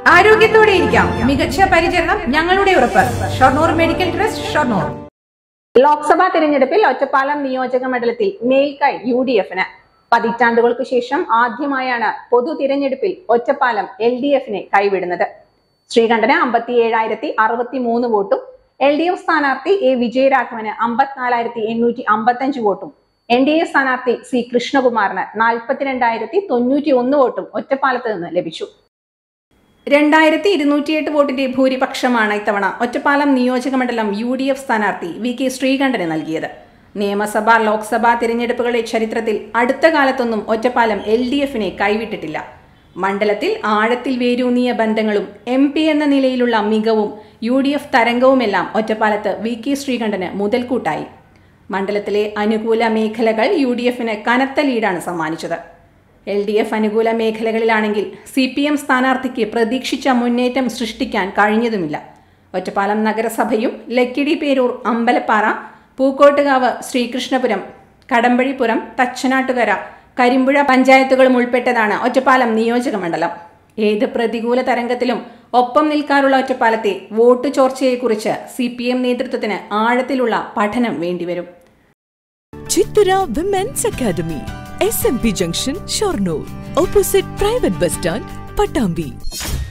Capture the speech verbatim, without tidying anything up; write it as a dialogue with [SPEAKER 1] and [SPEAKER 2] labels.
[SPEAKER 1] ആരോഗ്യത്തോടെ ഇരിക്കാം. മികച്ച പരിചരണം ഞങ്ങളുടെ ഉറപ്പ്. Shoranur medical trust, Shoranur.
[SPEAKER 2] ലോക്സഭാ തിരഞ്ഞെടുപ്പിൽ ഒറ്റപ്പാലം നിയോജക മണ്ഡലത്തിൽ മേൽക്കൈ യു ഡി എഫിന്. പതിറ്റാണ്ടുകൾക്ക് ശേഷം ആദ്യമായാണ് പൊതു തിരഞ്ഞെടുപ്പിൽ ഒറ്റപ്പാലം എൽ ഡി എഫിനെ കൈവിടുന്നത്. ശ്രീകണ്ഠന് അമ്പത്തി ഏഴായിരത്തി അറുപത്തി മൂന്ന് വോട്ടും എൽ ഡി എഫ് സ്ഥാനാർത്ഥി എ വിജയരാഘവന് അമ്പത്തിനാലായിരത്തി എണ്ണൂറ്റി അമ്പത്തി അഞ്ച് വോട്ടും എൻ ഡി എ സ്ഥാനാർത്ഥി സി കൃഷ്ണകുമാറിന് നാൽപ്പത്തിരണ്ടായിരത്തി തൊണ്ണൂറ്റി ഒന്ന് വോട്ടും ഒറ്റപ്പാലത്ത് നിന്ന് ലഭിച്ചു. രണ്ടായിരത്തി ഇരുന്നൂറ്റിയെട്ട് വോട്ടിന്റെ ഭൂരിപക്ഷമാണ് ഇത്തവണ ഒറ്റപ്പാലം നിയോജക മണ്ഡലം യു ഡി എഫ് സ്ഥാനാർത്ഥി വി കെ ശ്രീകണ്ഠന് നൽകിയത്. നിയമസഭാ ലോക്സഭാ തിരഞ്ഞെടുപ്പുകളുടെ ചരിത്രത്തിൽ അടുത്ത കാലത്തൊന്നും ഒറ്റപ്പാലം എൽ ഡി എഫിനെ കൈവിട്ടിട്ടില്ല. മണ്ഡലത്തിൽ ആഴത്തിൽ വേരൂന്നിയ ബന്ധങ്ങളും എം പി എന്ന നിലയിലുള്ള മികവും യു ഡി എഫ് തരംഗവുമെല്ലാം ഒറ്റപ്പാലത്ത് വി കെ ശ്രീകണ്ഠന് മുതൽക്കൂട്ടായി. മണ്ഡലത്തിലെ അനുകൂല മേഖലകൾ യു ഡി എഫിന് കനത്ത ലീഡാണ് സമ്മാനിച്ചത്. എൽ ഡി എഫ് അനുകൂല മേഖലകളിലാണെങ്കിൽ സി പി എം സ്ഥാനാർത്ഥിക്ക് പ്രതീക്ഷിച്ച മുന്നേറ്റം സൃഷ്ടിക്കാൻ കഴിഞ്ഞതുമില്ല. ഒറ്റപ്പാലം നഗരസഭയും ലക്കിടി പേരൂർ, അമ്പലപ്പാറ, പൂക്കോട്ടുകാവ്, ശ്രീകൃഷ്ണപുരം, കടമ്പഴിപ്പുറം, തച്ചനാട്ടുകര, കരിമ്പുഴ പഞ്ചായത്തുകളും ഉൾപ്പെട്ടതാണ് ഒറ്റപ്പാലം നിയോജക മണ്ഡലം. ഏത് പ്രതികൂല തരംഗത്തിലും ഒപ്പം നിൽക്കാറുള്ള ഒറ്റപ്പാലത്തെ വോട്ട് ചോർച്ചയെക്കുറിച്ച് സി പി എം നേതൃത്വത്തിന് ആഴത്തിലുള്ള പഠനം വേണ്ടിവരും.
[SPEAKER 3] Chithura women's academy, S M P junction, Shoranur, opposite private bus stand, Pattambi.